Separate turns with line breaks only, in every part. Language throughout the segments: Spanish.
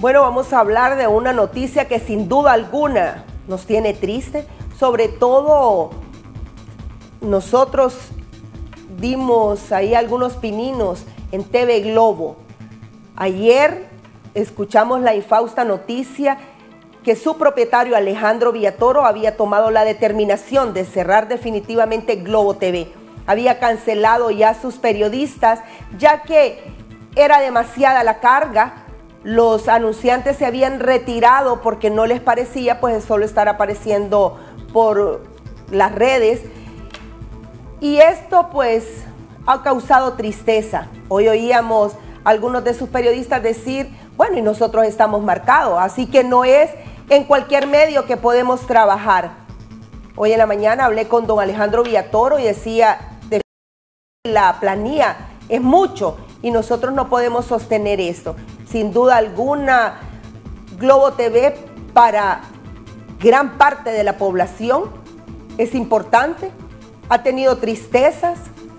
Bueno, vamos a hablar de una noticia que sin duda alguna nos tiene triste. Sobre todo, nosotros dimos ahí algunos pininos en TV Globo. Ayer escuchamos la infausta noticia que su propietario Alejandro Villatoro había tomado la determinación de cerrar definitivamente Globo TV. Había cancelado ya sus periodistas, ya que era demasiada la carga. Los anunciantes se habían retirado porque no les parecía pues solo estar apareciendo por las redes. Y esto pues ha causado tristeza. Hoy oíamos a algunos de sus periodistas decir, bueno, y nosotros estamos marcados, así que no es en cualquier medio que podemos trabajar. Hoy en la mañana hablé con don Alejandro Villatoro y decía, la planilla es mucho y nosotros no podemos sostener esto. Sin duda alguna, Globo TV para gran parte de la población es importante, ha tenido tristezas,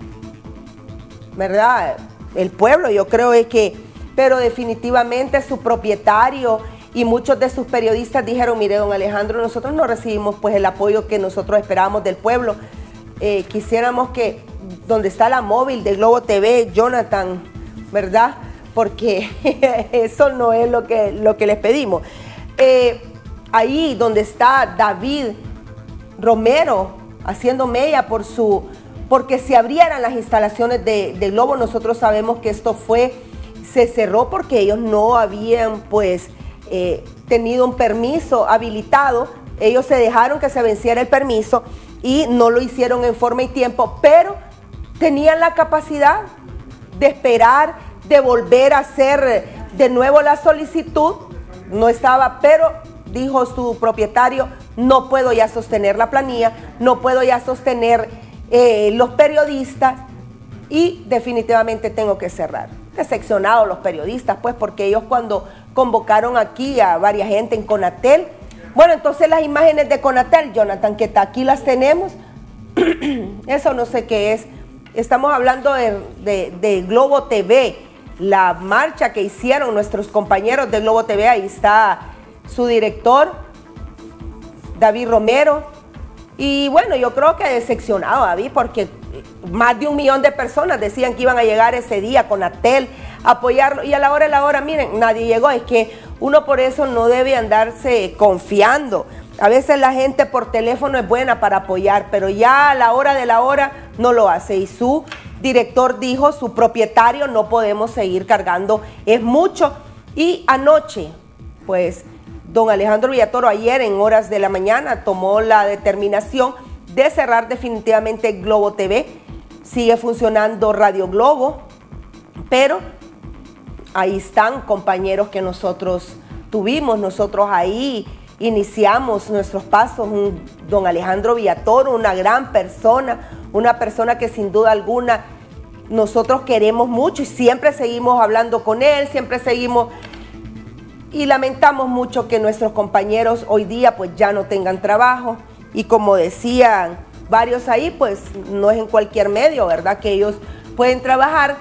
¿verdad? El pueblo, yo creo que, pero definitivamente su propietario y muchos de sus periodistas dijeron, mire, don Alejandro, nosotros no recibimos pues el apoyo que nosotros esperábamos del pueblo. Quisiéramos que donde está la móvil de Globo TV, Jonathan, ¿verdad? Porque eso no es lo que les pedimos. Ahí donde está David Romero haciendo mella porque se abrieran las instalaciones de Globo. Nosotros sabemos que esto se cerró porque ellos no habían pues tenido un permiso habilitado. Ellos se dejaron que se venciera el permiso y no lo hicieron en forma y tiempo, pero tenían la capacidad de esperar, de volver a hacer de nuevo la solicitud. No estaba, pero dijo su propietario, no puedo ya sostener la planilla, no puedo ya sostener los periodistas y definitivamente tengo que cerrar. Decepcionados los periodistas, pues, porque ellos cuando convocaron aquí a varias gente en Conatel, bueno, entonces las imágenes de Conatel, Jonathan, que aquí las tenemos, eso no sé qué es. Estamos hablando de Globo TV, la marcha que hicieron nuestros compañeros de Globo TV. Ahí está su director, David Romero. Y bueno, yo creo que decepcionado, David, porque más de 1 millón de personas decían que iban a llegar ese día con Atel a apoyarlo. Y a la hora, miren, nadie llegó. Es que uno por eso no debe andarse confiando. A veces la gente por teléfono es buena para apoyar, pero ya a la hora de la hora no lo hace. Y su director dijo, su propietario, no podemos seguir cargando, es mucho. Y anoche, pues, don Alejandro Villatoro ayer en horas de la mañana tomó la determinación de cerrar definitivamente Globo TV. Sigue funcionando Radio Globo, pero ahí están compañeros que nosotros tuvimos, nosotros ahí iniciamos nuestros pasos, don Alejandro Villatoro, una gran persona, una persona que sin duda alguna nosotros queremos mucho y siempre seguimos hablando con él, siempre seguimos, y lamentamos mucho que nuestros compañeros hoy día pues ya no tengan trabajo. Y como decían varios ahí, pues no es en cualquier medio, ¿verdad?, que ellos pueden trabajar.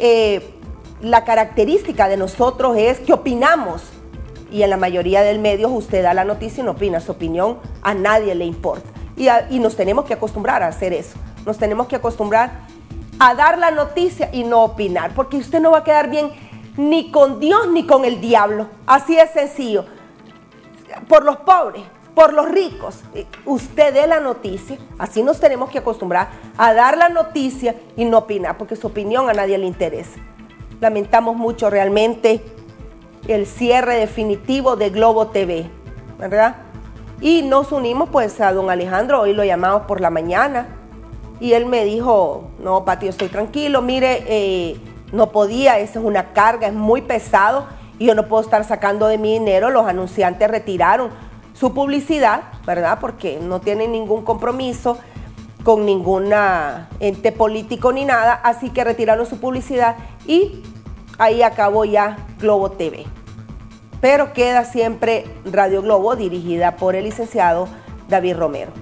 La característica de nosotros es que opinamos. Y en la mayoría de medios usted da la noticia y no opina. Su opinión a nadie le importa. Y nos tenemos que acostumbrar a hacer eso. Nos tenemos que acostumbrar a dar la noticia y no opinar. Porque usted no va a quedar bien ni con Dios ni con el diablo. Así es sencillo. Por los pobres, por los ricos, usted dé la noticia. Así nos tenemos que acostumbrar a dar la noticia y no opinar. Porque su opinión a nadie le interesa. Lamentamos mucho realmente el cierre definitivo de Globo TV, ¿verdad? Y nos unimos pues a don Alejandro, hoy lo llamamos por la mañana y él me dijo, no, Pati, yo estoy tranquilo, mire, no podía, esa es una carga, es muy pesado y yo no puedo estar sacando de mi dinero. Los anunciantes retiraron su publicidad, ¿verdad? Porque no tienen ningún compromiso con ninguna ente político ni nada, así que retiraron su publicidad y ahí acabó ya Globo TV. Pero queda siempre Radio Globo, dirigida por el licenciado David Romero.